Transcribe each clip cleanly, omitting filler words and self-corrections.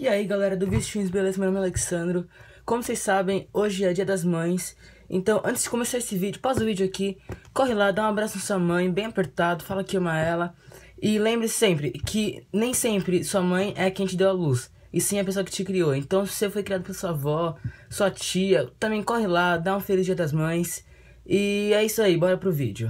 E aí galera do Vistinhos, beleza? Meu nome é Alexandro. Como vocês sabem, hoje é dia das mães. Então antes de começar esse vídeo, pausa o vídeo aqui, corre lá, dá um abraço na sua mãe, bem apertado, fala que ama ela. E lembre-se sempre que nem sempre sua mãe é quem te deu a luz, e sim a pessoa que te criou. Então se você foi criado por sua avó, sua tia, também corre lá, dá um feliz dia das mães. E é isso aí, bora pro vídeo.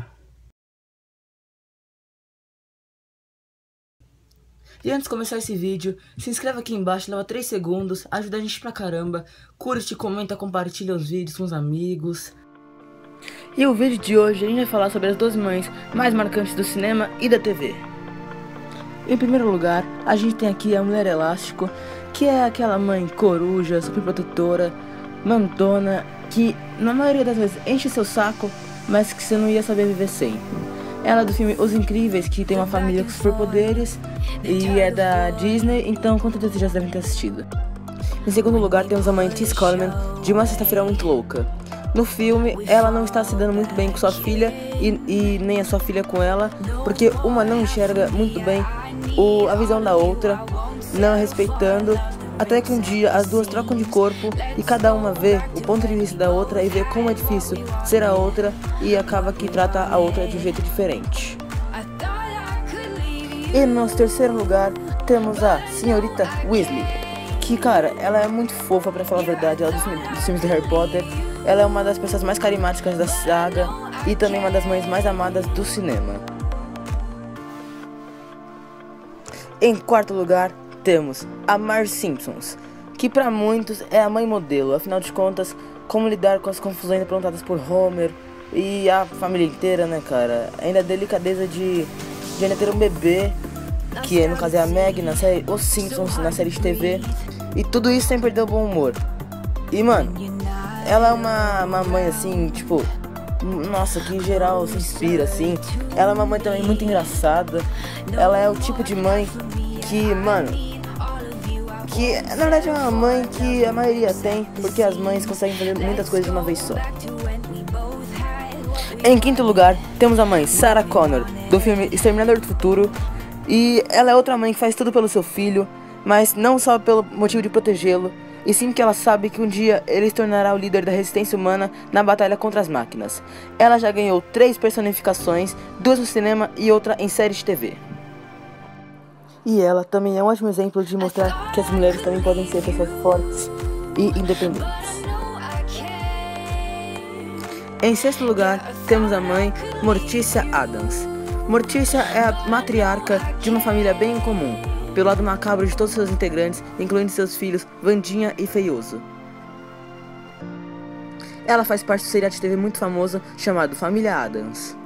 E antes de começar esse vídeo, se inscreve aqui embaixo, leva 3 segundos, ajuda a gente pra caramba. Curte, comenta, compartilha os vídeos com os amigos. E o vídeo de hoje a gente vai falar sobre as 2 mães mais marcantes do cinema e da TV. Em primeiro lugar, a gente tem aqui a Mulher Elástico, que é aquela mãe coruja, super protetora, mandona, que na maioria das vezes enche seu saco, mas que você não ia saber viver sem. Ela é do filme Os Incríveis, que tem uma família com superpoderes e é da Disney, então com certeza vocês já devem ter assistido. Em segundo lugar temos a mãe Tess Coleman, de Uma Sexta-feira Muito Louca. No filme, ela não está se dando muito bem com sua filha e nem a sua filha com ela, porque uma não enxerga muito bem a visão da outra, não respeitando, até que um dia as duas trocam de corpo e cada uma vê o ponto de vista da outra e vê como é difícil ser a outra e acaba que trata a outra de um jeito diferente. E no nosso terceiro lugar temos a Senhorita Weasley, que cara, ela é muito fofa pra falar a verdade, ela é dos filmes de Harry Potter, ela é uma das pessoas mais carismáticas da saga e também uma das mães mais amadas do cinema. Em quarto lugar temos a Marge Simpson, que para muitos é a mãe modelo, afinal de contas, como lidar com as confusões aprontadas por Homer e a família inteira, né, cara? Ainda a delicadeza de ainda ter um bebê, que no caso é a Meg na série Os Simpsons, na série de TV, e tudo isso sem perder o bom humor. E mano, ela é uma mãe assim, tipo, nossa, que em geral se inspira assim. Ela é uma mãe também muito engraçada. Ela é o tipo de mãe que, mano, que na verdade é uma mãe que a maioria tem, porque as mães conseguem fazer muitas coisas de uma vez só. Em quinto lugar, temos a mãe Sarah Connor, do filme Exterminador do Futuro. E ela é outra mãe que faz tudo pelo seu filho, mas não só pelo motivo de protegê-lo, e sim que ela sabe que um dia ele se tornará o líder da resistência humana na batalha contra as máquinas. Ela já ganhou 3 personificações, 2 no cinema e outra em série de TV. E ela também é um ótimo exemplo de mostrar que as mulheres também podem ser pessoas fortes e independentes. Em sexto lugar, temos a mãe Morticia Addams. Morticia é a matriarca de uma família bem incomum, pelo lado macabro de todos seus integrantes, incluindo seus filhos Vandinha e Feioso. Ela faz parte do seriado de TV muito famoso chamado Família Addams.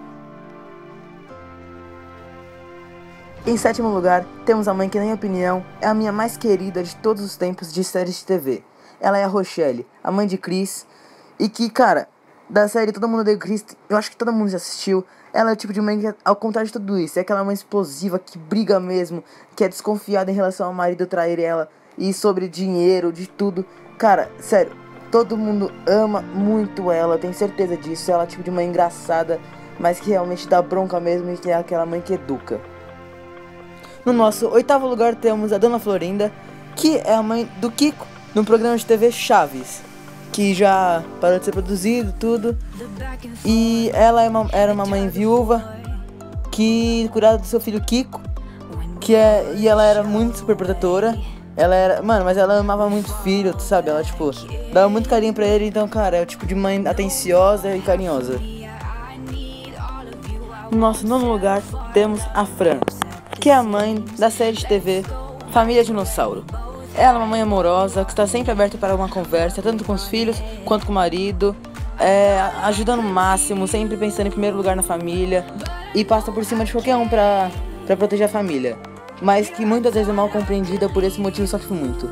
Em sétimo lugar, temos a mãe que, na minha opinião, é a minha mais querida de todos os tempos de séries de TV. Ela é a Rochelle, a mãe de Chris, e que, cara, da série Todo Mundo Odeia o Chris, eu acho que todo mundo já assistiu. Ela é o tipo de mãe que, ao contrário de tudo isso, é aquela mãe explosiva que briga mesmo, que é desconfiada em relação ao marido trair ela, e sobre dinheiro, de tudo. Cara, sério, todo mundo ama muito ela, eu tenho certeza disso. Ela é o tipo de mãe engraçada, mas que realmente dá bronca mesmo, e que é aquela mãe que educa. No nosso oitavo lugar temos a Dona Florinda, que é a mãe do Kiko, no programa de TV Chaves, que já parou de ser produzido, tudo. E ela era uma mãe viúva que cuidava do seu filho Kiko, e ela era muito super protetora. Ela era, mano, mas ela amava muito o filho, sabe? Ela, tipo, dava muito carinho pra ele, então, cara, é o tipo de mãe atenciosa e carinhosa. No nosso nono lugar temos a Fran, que é a mãe da série de TV Família Dinossauro. Ela é uma mãe amorosa, que está sempre aberta para uma conversa, tanto com os filhos quanto com o marido, ajudando o máximo, sempre pensando em primeiro lugar na família, e passa por cima de qualquer um pra proteger a família, mas que muitas vezes é mal compreendida, por esse motivo sofre muito.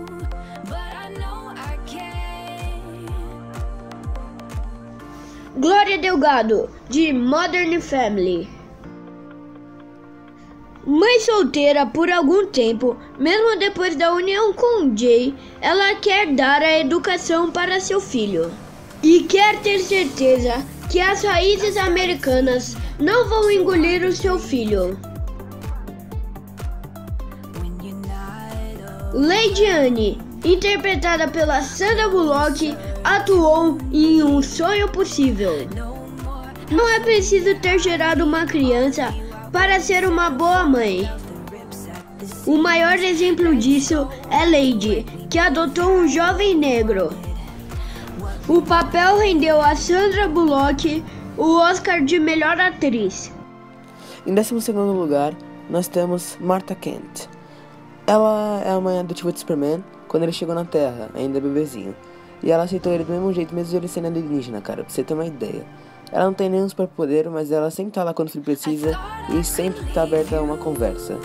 Glória Delgado, de Modern Family. Mãe solteira por algum tempo, mesmo depois da união com Jay, ela quer dar a educação para seu filho. E quer ter certeza que as raízes americanas não vão engolir o seu filho. Lady Anne, interpretada pela Sandra Bullock, atuou em Um Sonho Possível. Não é preciso ter gerado uma criança para ser uma boa mãe. O maior exemplo disso é Lady, que adotou um jovem negro. O papel rendeu a Sandra Bullock o Oscar de melhor atriz. Em 12º lugar, nós temos Martha Kent. Ela é a mãe adotiva de Superman quando ele chegou na Terra, ainda bebezinho. E ela aceitou ele do mesmo jeito, mesmo ele sendo alienígena, cara, pra você ter uma ideia. Ela não tem nenhum superpoder, mas ela sempre tá lá quando o filho precisa e sempre tá aberta a uma conversa.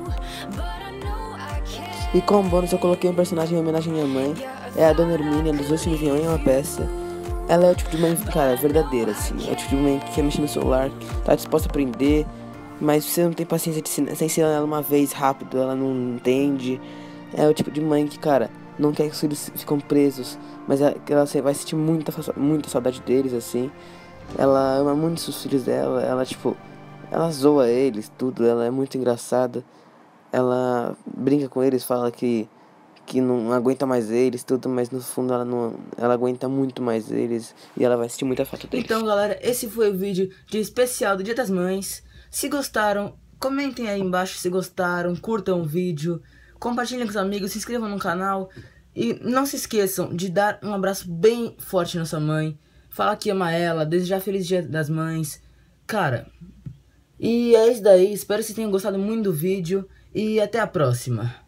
E como bônus eu coloquei um personagem em homenagem à minha mãe, é a Dona Hermínia, dos dois filmes Minha Mãe é uma Peça. Ela é o tipo de mãe, cara, verdadeira, assim. É o tipo de mãe que quer mexer no celular, tá disposta a aprender, mas você não tem paciência de ensinar ela uma vez rápido, ela não entende. É o tipo de mãe que, cara, não quer que os filhos ficam presos, mas ela vai sentir muita saudade deles, assim. Ela ama muito os filhos dela, ela zoa eles, tudo, ela é muito engraçada. Ela brinca com eles, fala que não aguenta mais eles, tudo, mas no fundo ela aguenta muito mais eles e ela vai sentir muita falta deles. Então, galera, esse foi o vídeo de especial do Dia das Mães. Se gostaram, comentem aí embaixo se gostaram, curtam o vídeo, compartilhem com os amigos, se inscrevam no canal e não se esqueçam de dar um abraço bem forte na sua mãe, falar que ama ela, desejar feliz Dia das Mães, cara. E é isso daí, espero que vocês tenham gostado muito do vídeo e até a próxima.